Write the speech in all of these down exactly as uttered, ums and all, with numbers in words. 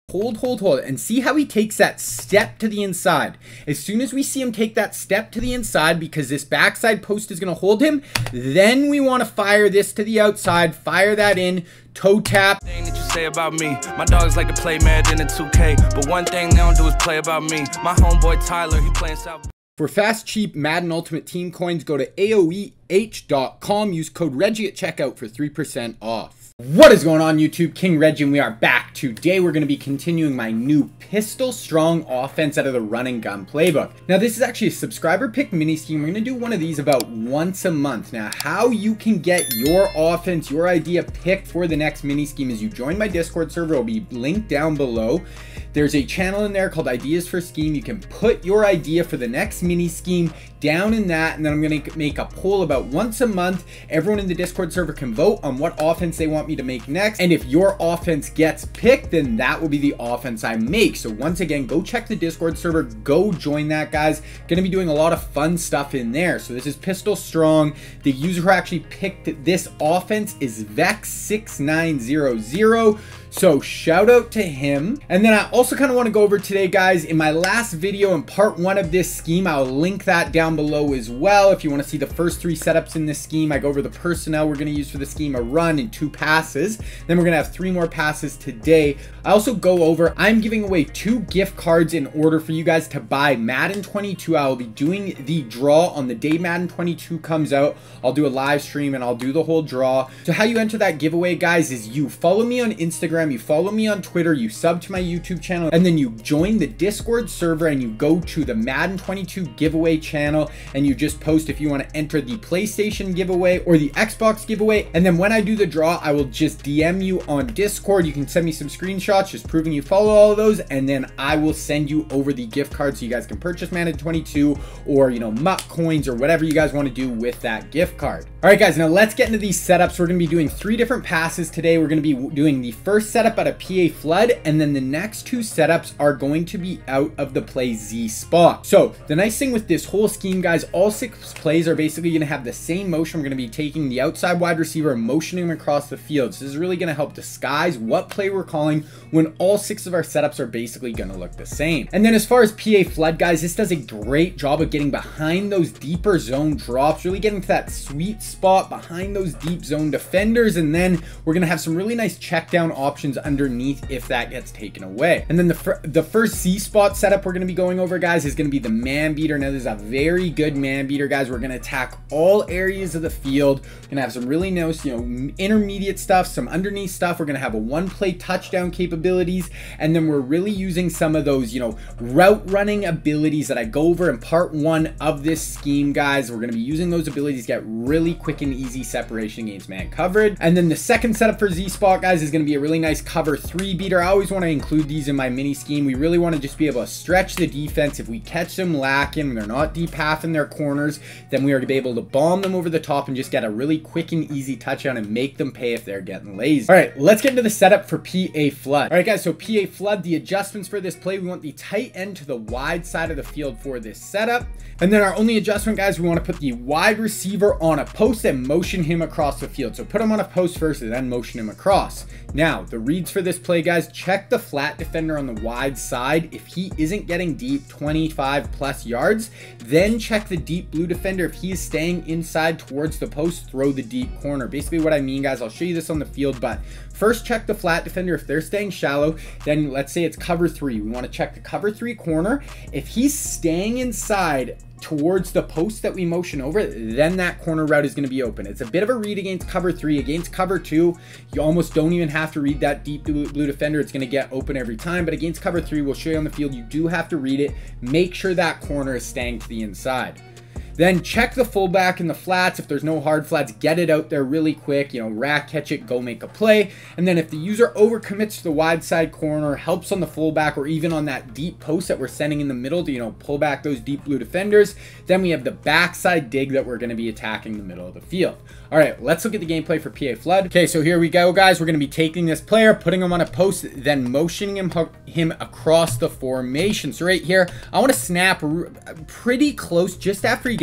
Hold, hold, hold, and see how he takes that step to the inside. As soon as we see him take that step to the inside, because this backside post is going to hold him, then we want to fire this to the outside, fire that in, toe tap. Thing that you say about me, my dogs like to play Madden in two K, but one thing they don't do is play about me. My homeboy Tyler, he playing South. For fast, cheap Madden Ultimate Team coins, go to A O E H dot com, use code Reggie at checkout for three percent off. What is going on YouTube? King Reggie, and we are back. Today we're going to be continuing my new pistol strong offense out of the run and gun playbook. Now this is actually a subscriber pick mini scheme. We're going to do one of these about once a month. Now how you can get your offense, your idea picked for the next mini scheme is you join my Discord server. It will be linked down below. There's a channel in there called Ideas for Scheme. You can put your idea for the next mini scheme down in that, and then I'm going to make a poll about once a month. Everyone in the Discord server can vote on what offense they want me to make next, and if your offense gets picked, then that will be the offense I make. So once again, go check the Discord server, go join that, guys. Gonna be doing a lot of fun stuff in there. So this is Pistol Strong. The user who actually picked this offense is Vex six nine zero zero. So shout out to him. And then I also kind of want to go over today, guys, in my last video in part one of this scheme, I'll link that down below as well. If you want to see the first three setups in this scheme, I go over the personnel we're going to use for the scheme, a run and two passes. Then we're going to have three more passes today. I also go over, I'm giving away two gift cards in order for you guys to buy Madden twenty-two. I will be doing the draw on the day Madden twenty-two comes out. I'll do a live stream and I'll do the whole draw. So how you enter that giveaway, guys, is you follow me on Instagram, you follow me on Twitter, you sub to my YouTube channel, and then you join the Discord server and you go to the Madden twenty-two giveaway channel and you just post if you want to enter the PlayStation giveaway or the Xbox giveaway. And then when I do the draw, I will just D M you on Discord. You can send me some screenshots just proving you follow all of those, and then I will send you over the gift card so you guys can purchase Madden twenty-two or, you know, muck coins or whatever you guys want to do with that gift card. All right, guys, now let's get into these setups. We're going to be doing three different passes today. We're going to be doing the first setup out of P A flood, and then the next two setups are going to be out of the play Z spot. So the nice thing with this whole scheme, guys, all six plays are basically going to have the same motion. We're going to be taking the outside wide receiver and motioning him across the field. So this is really going to help disguise what play we're calling when all six of our setups are basically going to look the same. And then as far as P A flood, guys, this does a great job of getting behind those deeper zone drops, really getting to that sweet spot behind those deep zone defenders. And then we're going to have some really nice check down options underneath if that gets taken away. And then the, fir the first C spot setup we're going to be going over, guys, is going to be the man beater. Now this is a very good man beater, guys. We're going to attack all areas of the field. We're going to have some really nice, you know, intermediate stuff, some underneath stuff. We're going to have a one play touchdown capabilities. And then we're really using some of those, you know, route running abilities that I go over in part one of this scheme, guys. We're going to be using those abilities to get really quick and easy separation against man coverage. And then the second setup for Z spot, guys, is going to be a really nice cover three beater. I always want to include these in my mini scheme. We really want to just be able to stretch the defense. If we catch them lacking, they're not deep half in their corners, then we are to be able to bomb them over the top and just get a really quick and easy touchdown and make them pay if they're getting lazy. All right, let's get into the setup for P A flood. All right, guys, so P A flood, the adjustments for this play, we want the tight end to the wide side of the field for this setup. And then our only adjustment, guys, we want to put the wide receiver on a post and motion him across the field. So put him on a post first and then motion him across. Now, the reads for this play, guys, check the flat defender on the wide side. If he isn't getting deep twenty-five plus yards, then check the deep blue defender. If he is staying inside towards the post, throw the deep corner. Basically what I mean, guys, I'll show you this on the field, but first check the flat defender. If they're staying shallow, then let's say it's cover three. We want to check the cover three corner. If he's staying inside towards the post that we motion over, then that corner route is going to be open. It's a bit of a read against cover three. Against cover two, you almost don't even have to read that deep blue, blue defender. It's going to get open every time. But against cover three, we'll show you on the field, you do have to read it. Make sure that corner is staying to the inside. Then check the fullback in the flats. If there's no hard flats, get it out there really quick. You know, rack catch it, go make a play. And then if the user overcommits to the wide side corner, helps on the fullback or even on that deep post that we're sending in the middle to, you know, pull back those deep blue defenders, then we have the backside dig that we're going to be attacking the middle of the field. All right, let's look at the gameplay for P A flood. Okay, so here we go, guys. We're going to be taking this player, putting him on a post, then motioning him, him across the formation. So right here, I want to snap pretty close just after he gets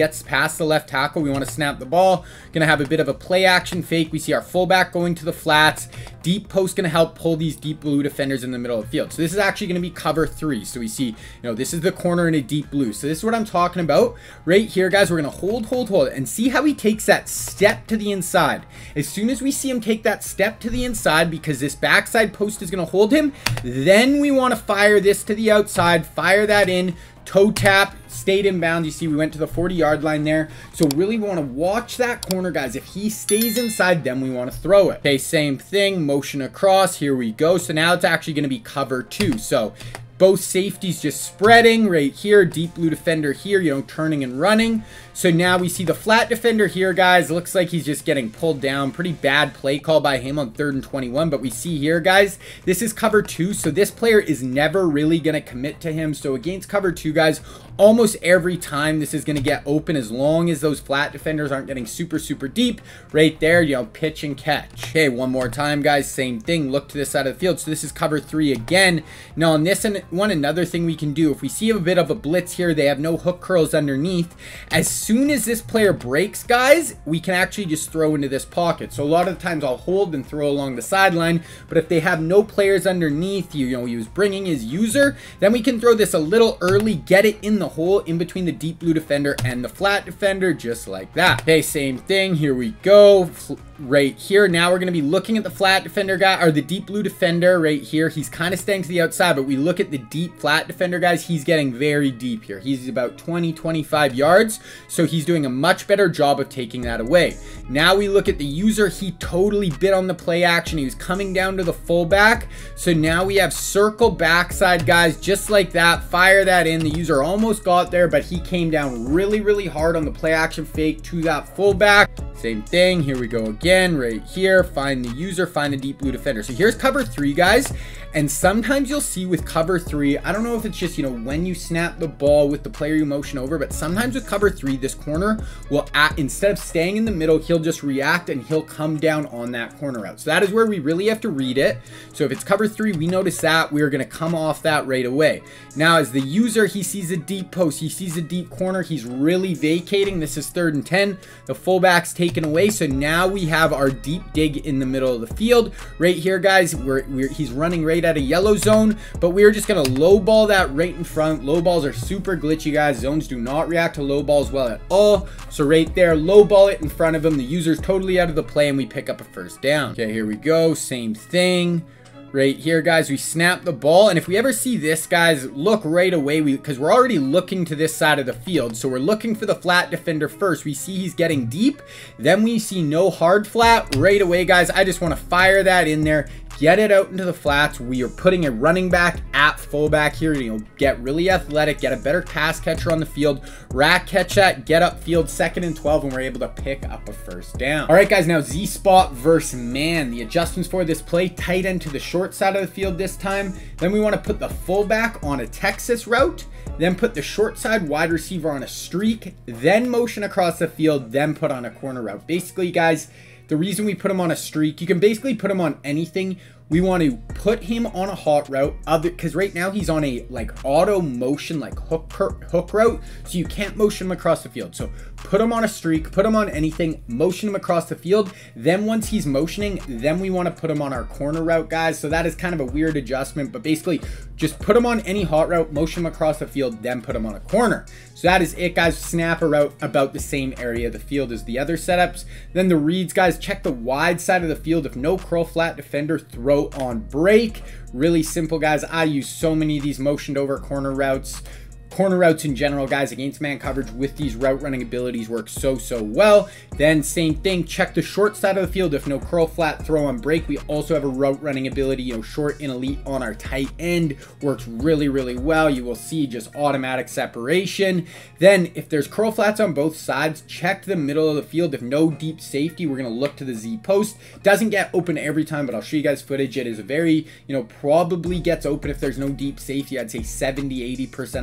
gets past the left tackle. We want to snap the ball. Gonna have a bit of a play action fake. We see our fullback going to the flats. Deep post gonna help pull these deep blue defenders in the middle of the field. So this is actually gonna be cover three. So we see, you know, this is the corner in a deep blue. So this is what I'm talking about right here, guys. We're gonna hold, hold, hold, and see how he takes that step to the inside. As soon as we see him take that step to the inside, because this backside post is gonna hold him, then we want to fire this to the outside, fire that in, toe tap, stayed inbound. You see we went to the forty yard line there. So really we want to watch that corner, guys. If he stays inside, then we want to throw it. Okay, same thing, motion across. Here we go. So now it's actually going to be cover two. So both safeties just spreading right here. Deep blue defender here, you know, turning and running. So now we see the flat defender here, guys. Looks like he's just getting pulled down. Pretty bad play call by him on third and twenty-one. But we see here, guys, this is cover two. So this player is never really going to commit to him. So against cover two, guys, almost every time this is going to get open as long as those flat defenders aren't getting super, super deep. Right there, you know, pitch and catch. Okay, one more time, guys. Same thing. Look to this side of the field. So this is cover three again. Now on this one, another thing we can do, if we see a bit of a blitz here, they have no hook curls underneath. As soon as this player breaks, guys, we can actually just throw into this pocket. So a lot of the times I'll hold and throw along the sideline, but if they have no players underneath, you, you know, he was bringing his user, then we can throw this a little early, get it in the hole in between the deep blue defender and the flat defender, just like that. Okay, same thing. Here we go. Right here. Now we're going to be looking at the flat defender guy, or the deep blue defender right here. He's kind of staying to the outside, but we look at the deep flat defender, guys. He's getting very deep here. He's about twenty, twenty-five yards. So he's doing a much better job of taking that away. Now we look at the user. He totally bit on the play action. He was coming down to the fullback. So now we have circle backside, guys, just like that. Fire that in. The user almost got there, but he came down really, really hard on the play action fake to that fullback. Same thing. Here we go again, right here. Find the user, find the deep blue defender. So here's cover three, guys. And sometimes you'll see with cover three, I don't know if it's just, you know, when you snap the ball with the player you motion over, but sometimes with cover three, this corner will, at, instead of staying in the middle, he'll just react and he'll come down on that corner route. So that is where we really have to read it. So if it's cover three, we notice that, we're going to come off that right away. Now, as the user, he sees a deep post, he sees a deep corner, he's really vacating. This is third and ten. The fullback's taken away. So now we have our deep dig in the middle of the field. Right here, guys, we're, we're he's running right at a yellow zone, but we're just going to low ball that right in front. Low balls are super glitchy, guys. Zones do not react to low balls well at all. So right there, low ball it in front of him. The user's totally out of the play, and we pick up a first down. Okay, here we go. Same thing. Right here, guys, we snap the ball, and if we ever see this, guys, look right away, we because we're already looking to this side of the field, so we're looking for the flat defender first. We see he's getting deep, then we see no hard flat right away, guys. I just want to fire that in there, get it out into the flats. We are putting a running back at fullback here, you know, get really athletic, get a better pass catcher on the field, rack catch that, get upfield, second and twelve, and we're able to pick up a first down. All right, guys, now Z spot versus man. The adjustments for this play: tight end to the short side of the field this time. Then we want to put the fullback on a Texas route, then put the short side wide receiver on a streak, then motion across the field, then put on a corner route. Basically, guys, the reason we put him on a streak, you can basically put him on anything. We want to put him on a hot route, other because right now he's on a like auto motion, like hook hook route, so you can't motion him across the field. So put him on a streak, put him on anything, motion him across the field. Then once he's motioning, then we want to put him on our corner route, guys. So that is kind of a weird adjustment, but basically just put him on any hot route, motion him across the field, then put him on a corner. So that is it, guys. Snap a route about the same area of the field as the other setups. Then the reads, guys, check the wide side of the field. If no curl flat defender, throw on break. Really simple, guys. I use so many of these motioned over corner routes. Corner routes in general, guys, against man coverage with these route running abilities work so, so well. Then same thing, check the short side of the field. If no curl flat, throw on break. We also have a route running ability, you know, short and elite on our tight end. Works really, really well. You will see just automatic separation. Then if there's curl flats on both sides, check the middle of the field. If no deep safety, we're going to look to the Z post. Doesn't get open every time, but I'll show you guys footage. It is a very, you know, probably gets open if there's no deep safety. I'd say seventy, eighty percent of the time.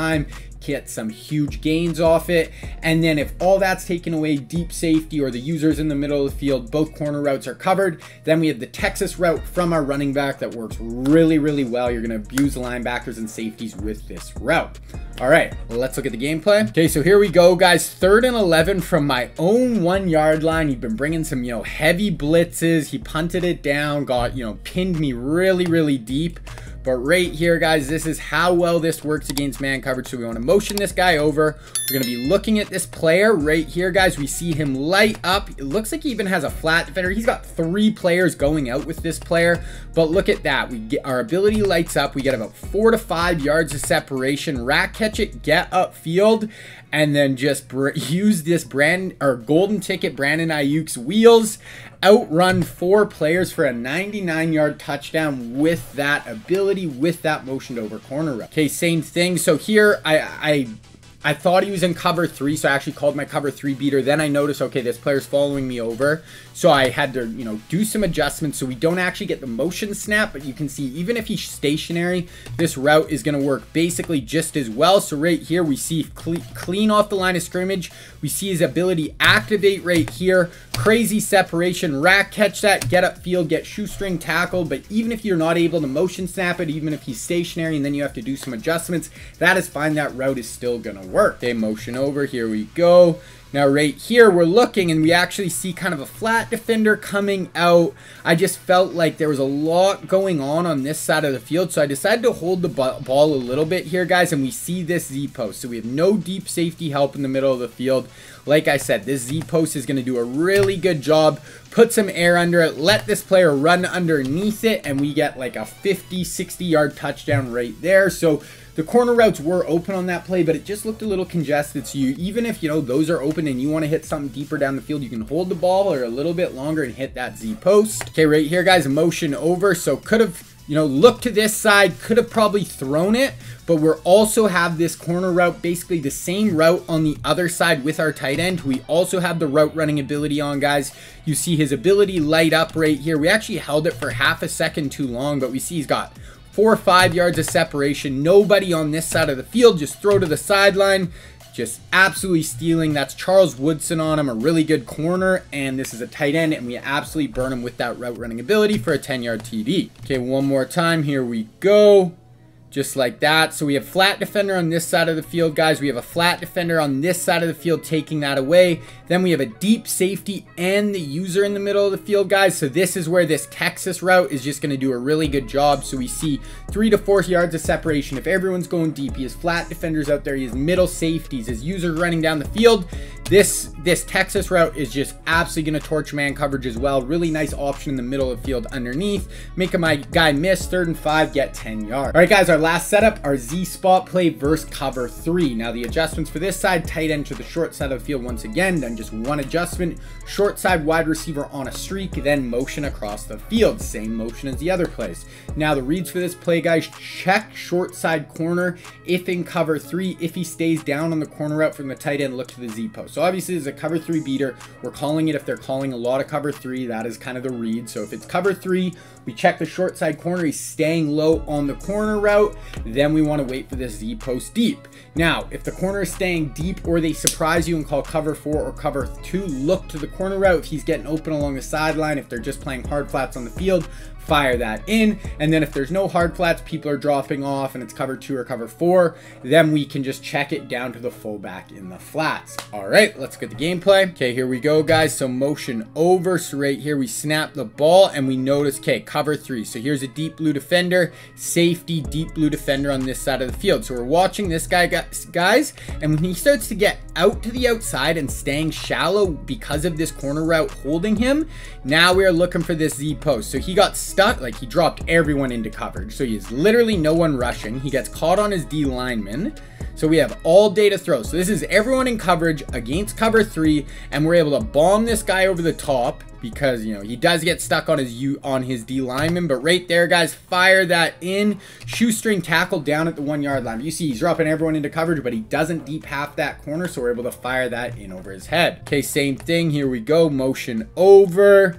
time, get some huge gains off it. And then if all that's taken away, deep safety or the users in the middle of the field, both corner routes are covered. Then we have the Texas route from our running back that works really, really well. You're going to abuse the linebackers and safeties with this route. All right, let's look at the gameplay. Okay, so here we go, guys. Third and eleven from my own one yard line. He'd been bringing some, you know, heavy blitzes. He punted it down, got, you know, pinned me really, really deep. But right here, guys, this is how well this works against man coverage. So we want to motion this guy over. We're going to be looking at this player right here, guys. We see him light up. It looks like he even has a flat defender. He's got three players going out with this player. But look at that. We get our ability lights up. We get about four to five yards of separation. Rack catch it, get upfield, and then just use this brand or golden ticket Brandon Ayuk's wheels. Outrun four players for a ninety-nine yard touchdown with that ability, with that motioned over corner route. Okay, same thing. So here I I I thought he was in cover three, so I actually called my cover three beater. Then I noticed, okay, this player's following me over. So I had to, you know, do some adjustments so we don't actually get the motion snap, but you can see even if he's stationary, this route is going to work basically just as well. So right here, we see cle clean off the line of scrimmage. We see his ability activate right here. Crazy separation, rack catch that, get upfield, get shoestring tackle. But even if you're not able to motion snap it, even if he's stationary and then you have to do some adjustments, that is fine. That route is still going to work. Okay, motion over. Here we go. Now right here we're looking and we actually see kind of a flat defender coming out. I just felt like there was a lot going on on this side of the field, so I decided to hold the ball a little bit here, guys, and we see this Z post. So we have no deep safety help in the middle of the field. Like I said, this Z post is going to do a really good job. Put some air under it, let this player run underneath it, and we get like a fifty, sixty yard touchdown right there. So the corner routes were open on that play, but it just looked a little congested. So you, even if, you know, those are open and you want to hit something deeper down the field, you can hold the ball or a little bit longer and hit that Z post. Okay, right here, guys, motion over. So could have, you know, looked to this side, could have probably thrown it, but we're also have this corner route, basically the same route on the other side with our tight end. We also have the route running ability on, guys. You see his ability light up right here. We actually held it for half a second too long, but we see he's got four or five yards of separation. Nobody on this side of the field. Just throw to the sideline. Just absolutely stealing. That's Charles Woodson on him, a really good corner, and this is a tight end, and we absolutely burn him with that route running ability for a ten yard T D. Okay, one more time. Here we go. Just like that. So we have flat defender on this side of the field, guys. We have a flat defender on this side of the field taking that away. Then we have a deep safety and the user in the middle of the field, guys. So this is where this Texas route is just going to do a really good job. So we see three to four yards of separation. If everyone's going deep, he has flat defenders out there. He has middle safeties. His user running down the field. This, this Texas route is just absolutely going to torch man coverage as well. Really nice option in the middle of the field underneath. Make my guy miss. Third and five, get ten yards. All right, guys, our last setup, our Z spot play versus cover three. Now the adjustments for this side, tight end to the short side of the field once again, then just one adjustment, short side wide receiver on a streak, then motion across the field. Same motion as the other plays. Now the reads for this play, guys, check short side corner if in cover three. If he stays down on the corner route from the tight end, look to the Z post. So obviously it's a cover three beater. We're calling it if they're calling a lot of cover three. That is kind of the read. So if it's cover three, we check the short side corner. He's staying low on the corner route. Then we want to wait for this Z post deep. Now, if the corner is staying deep or they surprise you and call cover four or cover two, look to the corner route. If he's getting open along the sideline, if they're just playing hard flats on the field, fire that in. And then if there's no hard flats, people are dropping off and it's cover two or cover four, then we can just check it down to the fullback in the flats. All right, let's get the gameplay. Okay, here we go, guys. So motion over. So right here, we snap the ball and we notice, okay, cover three. So here's a deep blue defender, safety, deep blue defender on this side of the field. So we're watching this guy, guys, and when he starts to get out to the outside and staying shallow because of this corner route holding him, now we're looking for this Z post. So he got stuck, like he dropped everyone into coverage. So he has literally no one rushing. He gets caught on his D lineman. So we have all day to throw. So this is everyone in coverage against cover three, and we're able to bomb this guy over the top because, you know, he does get stuck on his U on his D lineman. But right there, guys, fire that in. Shoestring tackle down at the one yard line. You see he's dropping everyone into coverage, but he doesn't deep half that corner, so we're able to fire that in over his head. Okay, same thing. Here we go. Motion over.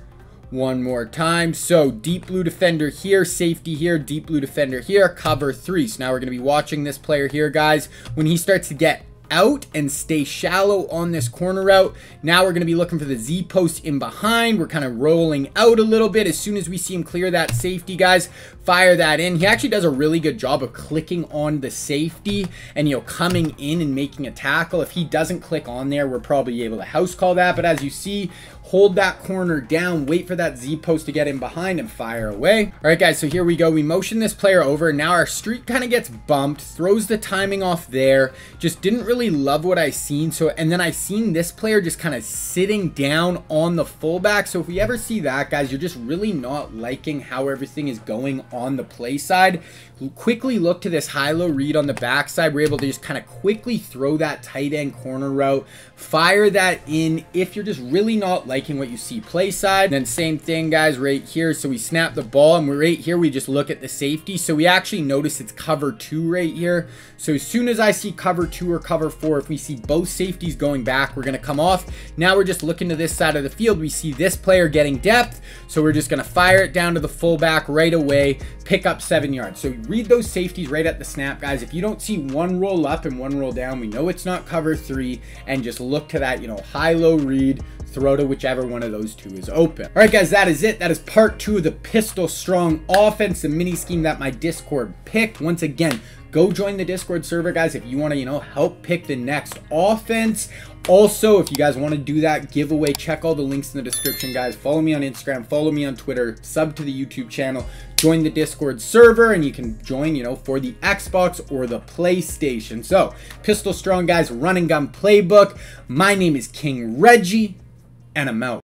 one more time. So deep blue defender here, safety here, deep blue defender here, cover three. So now we're going to be watching this player here, guys. When he starts to get out and stay shallow on this corner route, now we're going to be looking for the Z post in behind. We're kind of rolling out a little bit. As soon as we see him clear that safety, guys, fire that in. He actually does a really good job of clicking on the safety and, you know, coming in and making a tackle. If he doesn't click on there, we're probably able to house call that. But as you see, hold that corner down, wait for that Z post to get in behind and fire away. All right, guys, so here we go. We motion this player over. Now our streak kind of gets bumped, throws the timing off there. Just didn't really love what I seen. So, and then I seen this player just kind of sitting down on the fullback. So if we ever see that, guys, you're just really not liking how everything is going on the play side. Quickly look to this high-low read on the backside. We're able to just kind of quickly throw that tight end corner route, fire that in if you're just really not liking what you see play side. And then same thing, guys, right here. So we snap the ball, and we're right here. We just look at the safety. So we actually notice it's cover two right here. So as soon as I see cover two or cover four, if we see both safeties going back, we're going to come off. Now we're just looking to this side of the field. We see this player getting depth. So we're just going to fire it down to the fullback right away, pick up seven yards. So read those safeties right at the snap, guys. If you don't see one roll up and one roll down, we know it's not cover three, and just look to that, you know, high-low read, throw to whichever one of those two is open. All right, guys, that is it. That is part two of the Pistol Strong offense, the mini scheme that my Discord picked. Once again, go join the Discord server, guys, if you want to, you know, help pick the next offense. Also, if you guys want to do that giveaway, check all the links in the description, guys. Follow me on Instagram, follow me on Twitter, sub to the YouTube channel, join the Discord server, and you can join, you know, for the Xbox or the PlayStation. So, Pistol Strong, guys, run and gun playbook. My name is King Reggie, and I'm out.